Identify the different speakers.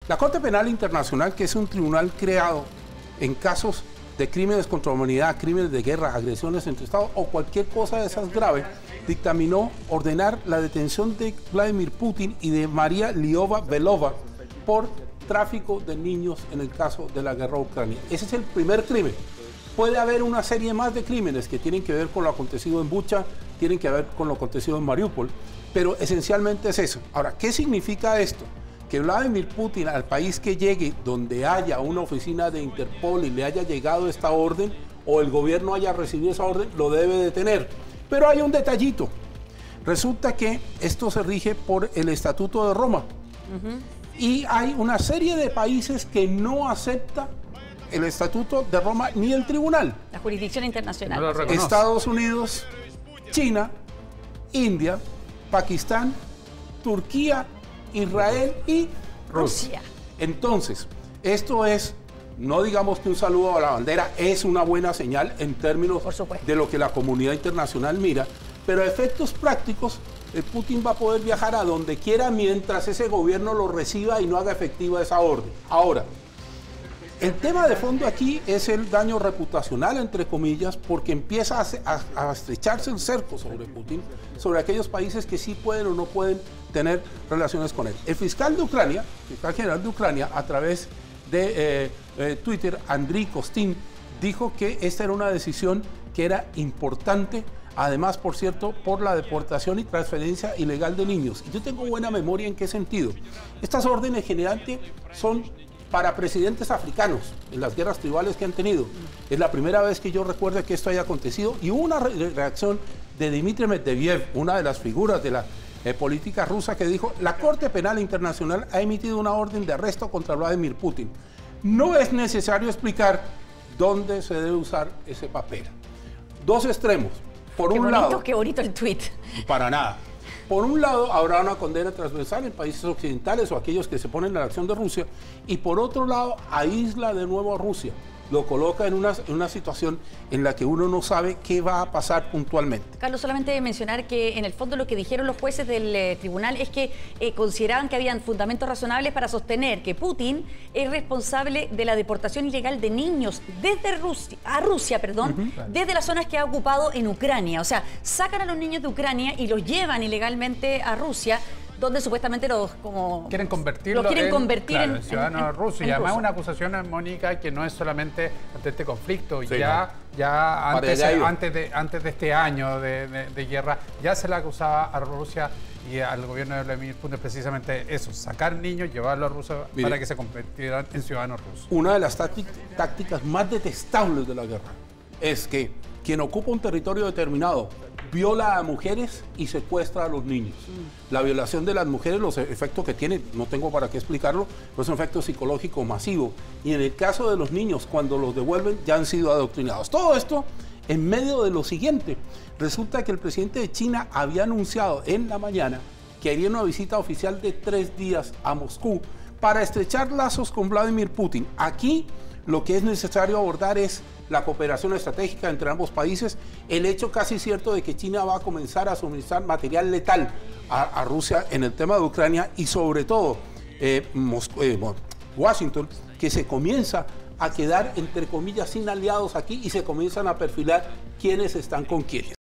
Speaker 1: La Corte Penal Internacional, que es un tribunal creado en casos de crímenes contra la humanidad, crímenes de guerra, agresiones entre Estados o cualquier cosa de esas graves, dictaminó ordenar la detención de Vladimir Putin y de María Lyova-Belova por tráfico de niños en el caso de la guerra ucraniana. Ese es el primer crimen. Puede haber una serie más de crímenes que tienen que ver con lo acontecido en Bucha, tienen que ver con lo acontecido en Mariupol, pero esencialmente es eso. Ahora, ¿qué significa esto? Que Vladimir Putin, al país que llegue donde haya una oficina de Interpol y le haya llegado esta orden, o el gobierno haya recibido esa orden, lo debe detener. Pero hay un detallito. Resulta que esto se rige por el Estatuto de Roma. Y hay una serie de países que no aceptan el Estatuto de Roma ni el tribunal.
Speaker 2: La jurisdicción internacional.
Speaker 3: No
Speaker 1: Estados Unidos, China, India, Pakistán, Turquía, Israel y Rusia. Entonces, esto es, no digamos que un saludo a la bandera, es una buena señal en términos de lo que la comunidad internacional mira, pero a efectos prácticos, Putin va a poder viajar a donde quiera mientras ese gobierno lo reciba y no haga efectiva esa orden. Ahora, el tema de fondo aquí es el daño reputacional, entre comillas, porque empieza a estrecharse el cerco sobre Putin, sobre aquellos países que sí pueden o no pueden tener relaciones con él. El fiscal de Ucrania, el fiscal general de Ucrania, a través de Twitter, Andriy Kostin, dijo que esta era una decisión que era importante, además, por cierto, por la deportación y transferencia ilegal de niños. Y yo tengo buena memoria en qué sentido. Estas órdenes generalmente son para presidentes africanos en las guerras tribales que han tenido. Es la primera vez que yo recuerdo que esto haya acontecido y hubo una reacción de Dmitry Medvedev, una de las figuras de la política rusa, que dijo: la Corte Penal Internacional ha emitido una orden de arresto contra Vladimir Putin. No es necesario explicar dónde se debe usar ese papel. Dos extremos. Por un lado,
Speaker 2: qué bonito el tuit.
Speaker 1: Para nada. Por un lado, habrá una condena transversal en países occidentales o aquellos que se ponen en la acción de Rusia, y por otro lado, aísla de nuevo a Rusia. Lo coloca en una situación en la que uno no sabe qué va a pasar puntualmente.
Speaker 2: Carlos, solamente mencionar que en el fondo lo que dijeron los jueces del tribunal es que consideraban que habían fundamentos razonables para sostener que Putin es responsable de la deportación ilegal de niños desde Rusia, desde las zonas que ha ocupado en Ucrania. O sea, sacan a los niños de Ucrania y los llevan ilegalmente a Rusia, donde supuestamente los
Speaker 3: quieren convertirlo en ciudadanos rusos. Y además una acusación, Mónica, que no es solamente ante este conflicto, sí, ya antes de este año de guerra, ya se le acusaba a Rusia y al gobierno de Vladimir Putin precisamente eso, sacar niños, llevarlos a Rusia para que se convirtieran en ciudadanos rusos. Una
Speaker 1: de las tácticas más detestables de la guerra es que quien ocupa un territorio determinado viola a mujeres y secuestra a los niños. La violación de las mujeres, los efectos que tiene, no tengo para qué explicarlo, pero es un efecto psicológico masivo. Y en el caso de los niños, cuando los devuelven, ya han sido adoctrinados. Todo esto en medio de lo siguiente. Resulta que el presidente de China había anunciado en la mañana que haría una visita oficial de 3 días a Moscú para estrechar lazos con Vladimir Putin. Aquí lo que es necesario abordar es la cooperación estratégica entre ambos países, el hecho casi cierto de que China va a comenzar a suministrar material letal a Rusia en el tema de Ucrania, y sobre todo Washington, que se comienza a quedar, entre comillas, sin aliados aquí y se comienzan a perfilar quiénes están con quiénes.